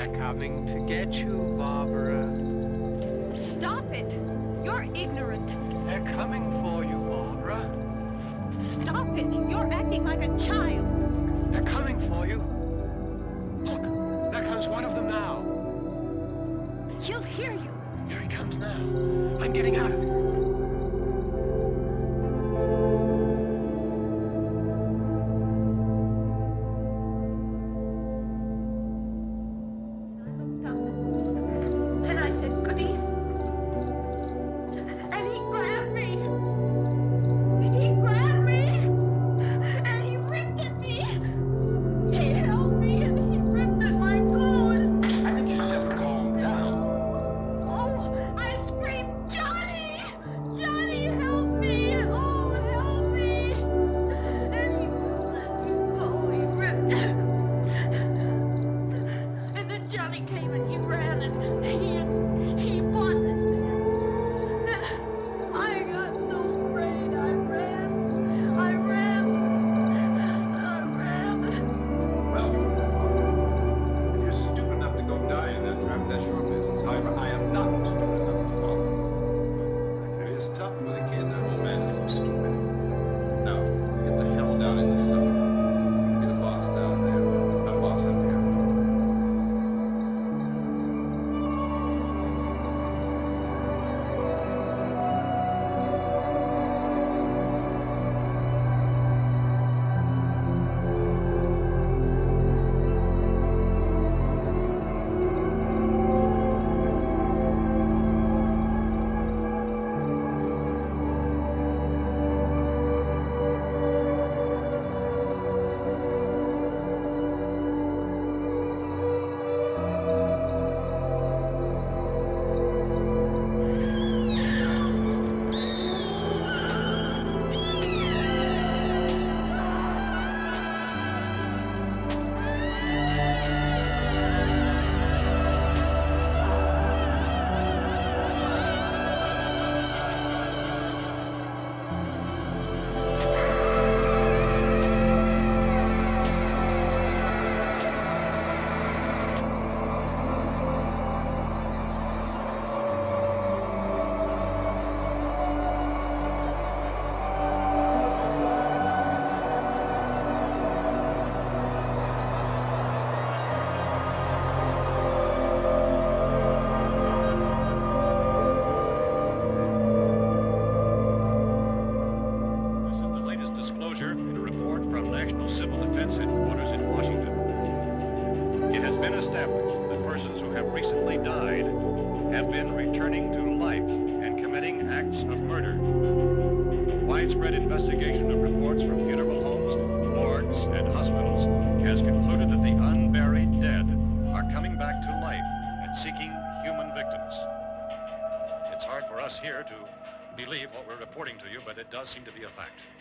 coming to get you, Barbara. Stop it! You're ignorant. They're coming for you, Barbara. Stop it! You're acting like a child. They're coming for you. Look, there comes one of them now. He'll hear you. Here he comes now. I'm getting out of here. Here to believe what we're reporting to you, but it does seem to be a fact.